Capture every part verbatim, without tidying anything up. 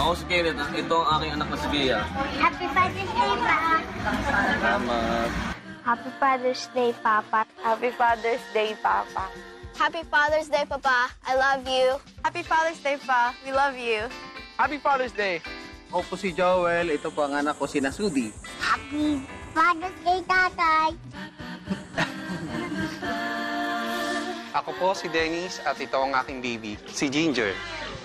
Ako si Kenneth, ito ang aking anak na si Bea. Happy Father's Day, Pa! Salamat. Happy Father's Day, Papa. Happy Father's Day, Papa. Happy Father's Day, Papa. I love you. Happy Father's Day, Pa. We love you. Happy Father's Day. Ako po si Joel, ito po ang anak ko si Nasudi. Happy Father's Day, Tatay! Ako po si Dennis at ito ang aking baby, si Ginger.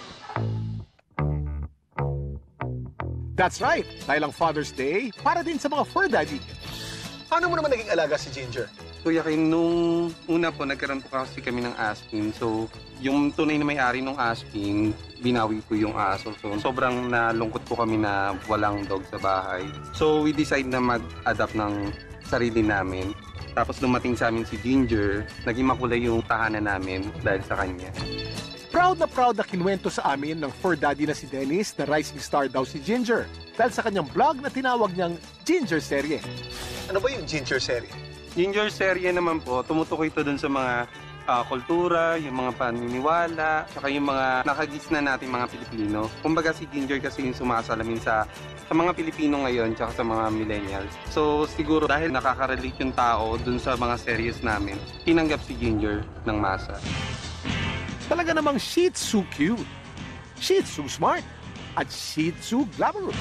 That's right. Dahil ang Father's Day, para din sa mga fur daddy. Paano mo naman naging alaga si Ginger? Kuya Kim, nung una po, nagkaroon po kasi kami ng aspin. So, yung tunay na may-ari ng aspin, binawi po yung aso. So, sobrang nalungkot po kami na walang dog sa bahay. So, we decide na mag-adapt ng sarili namin. Tapos dumating sa amin si Ginger, naging makulay yung tahanan namin dahil sa kanya. Proud na proud na kinuwento sa amin ng fur daddy na si Dennis na rising star daw si Ginger dahil sa kanyang vlog na tinawag niyang Ginger Serye. Ano ba yung Ginger Serye? Ginger Serye naman po, tumutukoy ito dun sa mga uh, kultura, yung mga paniniwala, saka yung mga nakagisna natin mga Pilipino. Kumbaga si Ginger kasi yung sumasalamin sa, sa mga Pilipino ngayon, tsaka sa mga millennials. So siguro dahil nakaka-relate yung tao dun sa mga series namin, tinanggap si Ginger ng masa. Talaga namang Shih Tzu cute, Shih Tzu smart, at Shih Tzu glamorous.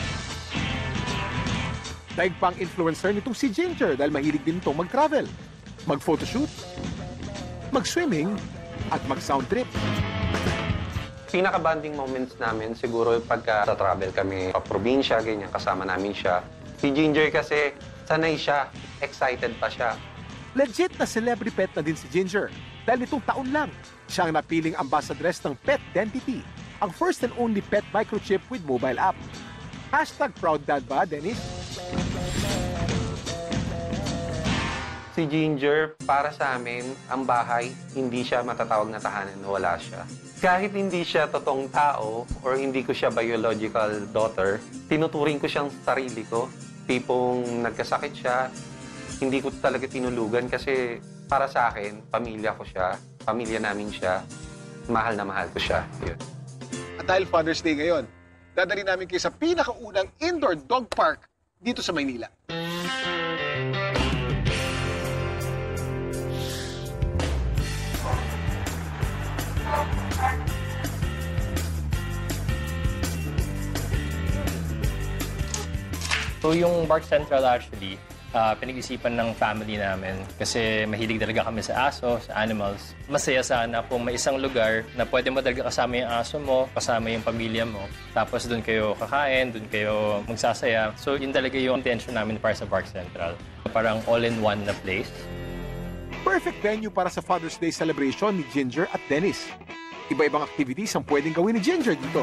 Daig pang influencer nitong si Ginger dahil mahilig din itong mag-travel, mag-photoshoot, mag-swimming, at mag-sound trip. Pinaka-bonding moments namin siguro pagka travel kami pa probinsya, ganyan, kasama namin siya. Si Ginger kasi sanay siya, excited pa siya. Legit na celebrity pet na din si Ginger dahil nitong taon lang siya ang napiling ambassadress ng Pet Dentity, ang first and only pet microchip with mobile app. Hashtag proud dad ba, Dennis? Si Ginger, para sa amin, ang bahay, hindi siya matatawag na tahanan na wala siya. Kahit hindi siya totoong tao or hindi ko siya biological daughter, tinuturing ko siyang sarili ko. Tipong nagkasakit siya, hindi ko talaga tinulugan kasi para sa akin, pamilya ko siya, pamilya namin siya, mahal na mahal ko siya. Yun. At dahil Father's Day ngayon, dadali namin kayo sa pinakaunang indoor dog park dito sa Maynila. So yung Bark Central actually, uh, pinag-isipan ng family namin kasi mahilig talaga kami sa aso, sa animals. Masaya sana kung may isang lugar na pwede mo talaga kasama yung aso mo, kasama yung pamilya mo. Tapos doon kayo kakain, doon kayo magsasaya. So yun talaga yung intention namin para sa Bark Central. Parang all-in-one na place. Perfect venue para sa Father's Day celebration ni Ginger at Dennis. Iba-ibang activities ang pwedeng gawin ni Ginger dito.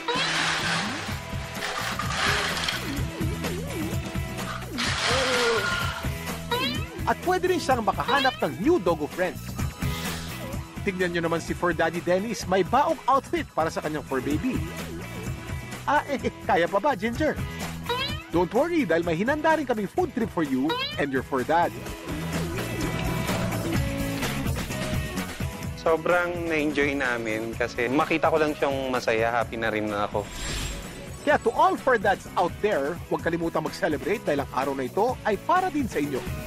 At pwede rin siyang makahanap ng new doggo friends. Tingnan nyo naman si Fur Daddy Dennis, may baong outfit para sa kanyang fur baby. Ah, eh, kaya pa ba, Ginger? Don't worry, dahil may hinanda rin kaming food trip for you and your fur dad. Sobrang na-enjoy namin kasi makita ko lang siyang masaya, happy na rin ako. Kaya to all fur dads out there, huwag kalimutang mag-celebrate dahil ang araw na ito ay para din sa inyo.